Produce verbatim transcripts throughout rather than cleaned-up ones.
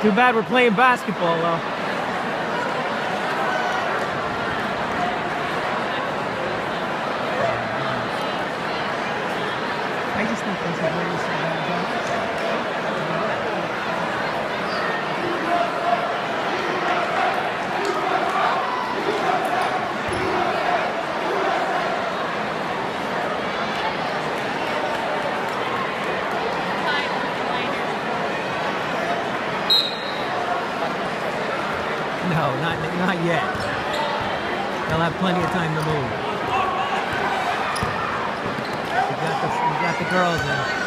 Too bad we're playing basketball, though. I just think there's a very sad job. No, not, not yet. They'll have plenty of time to move. We got the, we got the girls in.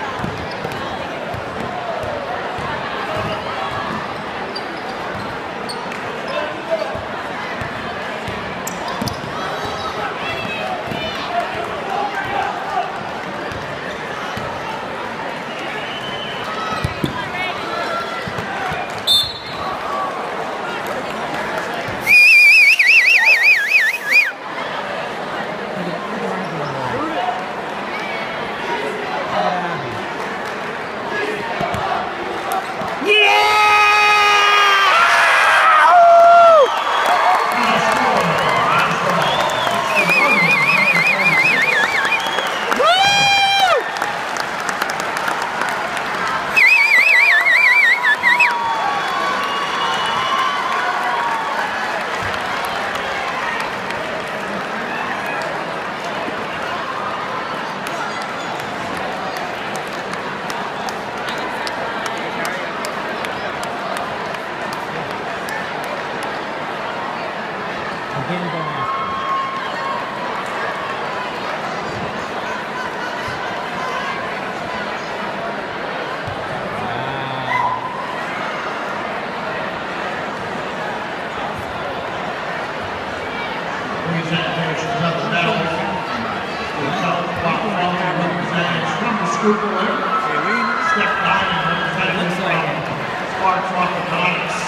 Presentations of the medals. The top block representatives from the Schuylkill area. Step nine representatives from Sparks Orthodontics.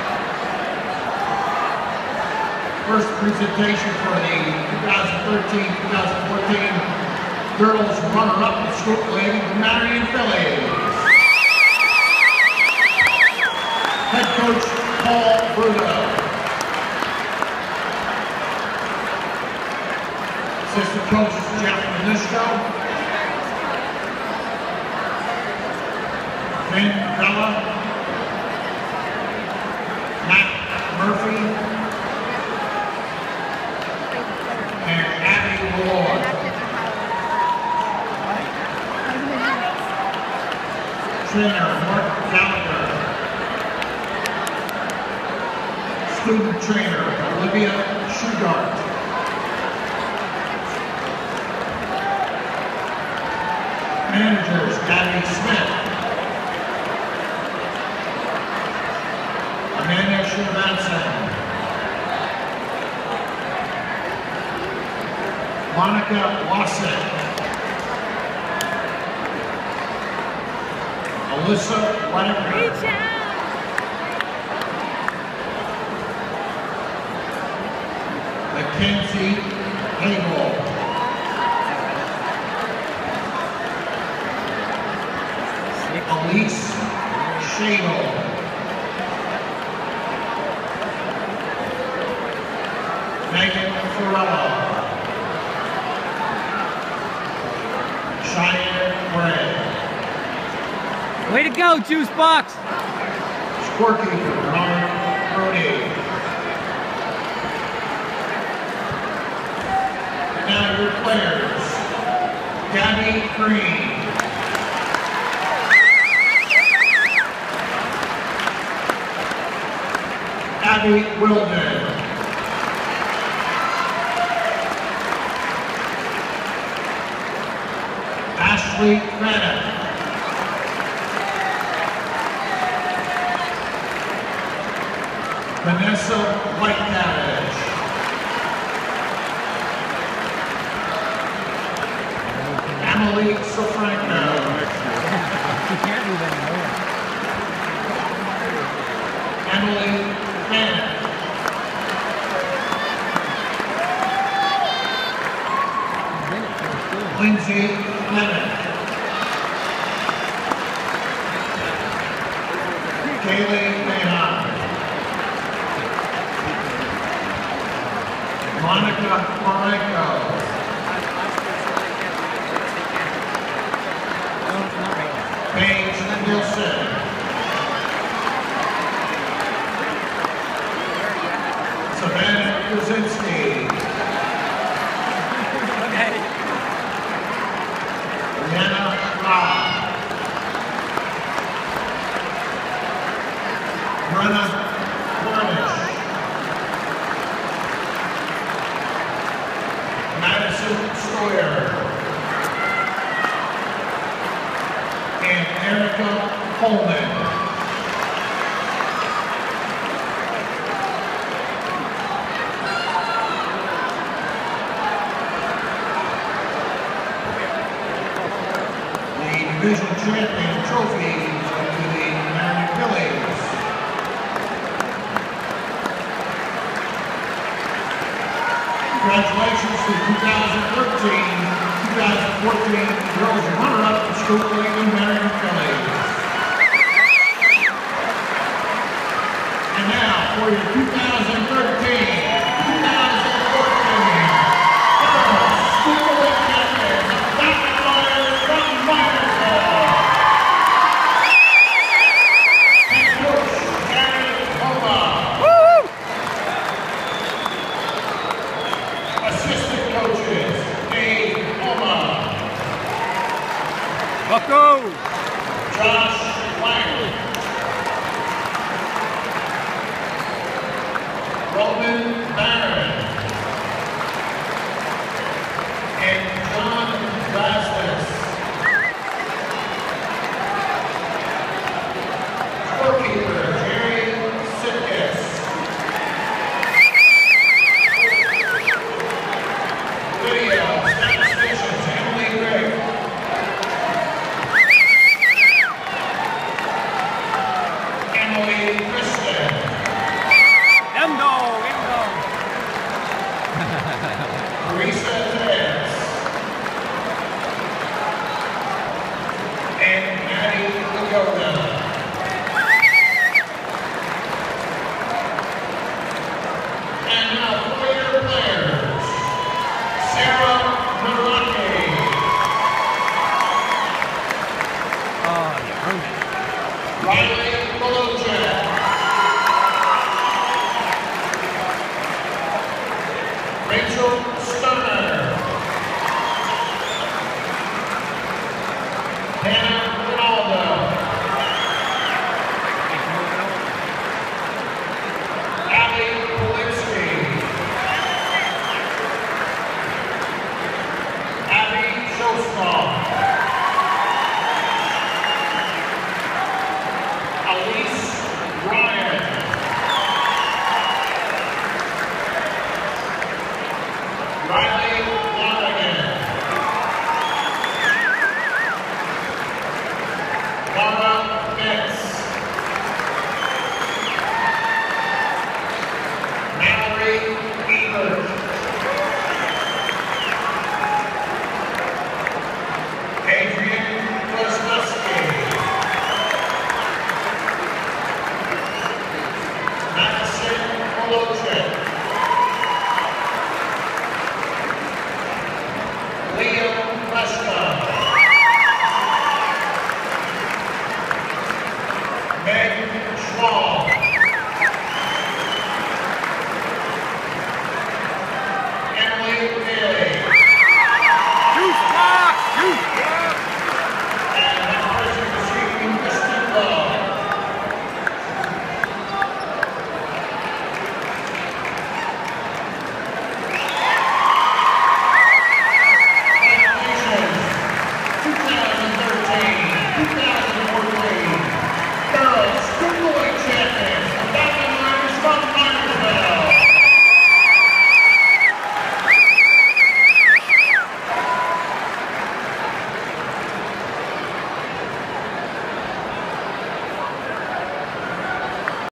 First presentation for the twenty thirteen twenty fourteen girls runner-up at Schuylkill area, the Marion Phillies. Head coach Paul Bruno. Assistant coaches Jeff Manisco, Vin Bella, Matt Murphy, and Abby Ward. Trainer Mark Gallagher. Student trainer Olivia Shugart. Managers, Gabby Smith, Amanda Schumanson, Monica Wasson, Alyssa White, Mackenzie Hagel, Elise Shadle, Megan Farella, Cheyenne Bray. Way to go, Juice Box! Scorekeeper Bernard Brody. And now your players, Gabby Green, Abby Wilden, Ashley Cranach, Vanessa Whitecabbage, Emily Sofranco, Emily Bennett, Lindsay Lemon, Kaylee Mahon. Monica Marenko. Paige Nilsson. Savannah Krasinski. Okay. Rihanna Robb. Brenna Cornish. Madison Sawyer. And Erica Coleman. The division champion trophy to the Marion Phillies. Congratulations to two thousand thirteen two thousand fourteen girls runner-up for School League Marion Phillies. And now for your two thousand thirteen two thousand fourteen girls School League champions, Doctor Myers from Myersville. And Coach Gary Homa. Assistant coaches, Dave Homa, Bucko! Josh Lang, Roman Barron, and John Rasmus. Scorekeeper, Jerry Sitkus. Video, statisticians, Emily Gregg. Emily Kristen. Endo! Endo! Teresa Tez. And Maddie Lagoda. And now for your players. Sarah Meraki. Oh, you earned it. Riley Malojek. Rachel Stunner. Hannah Ronaldo. Abby Polinsky. Abby Shostal. Elise Ryan. Riley Lonergan. Laura Metz. Mallory Ebert. Adrian Kozlowski. Madison Molochek. Liam Prescott.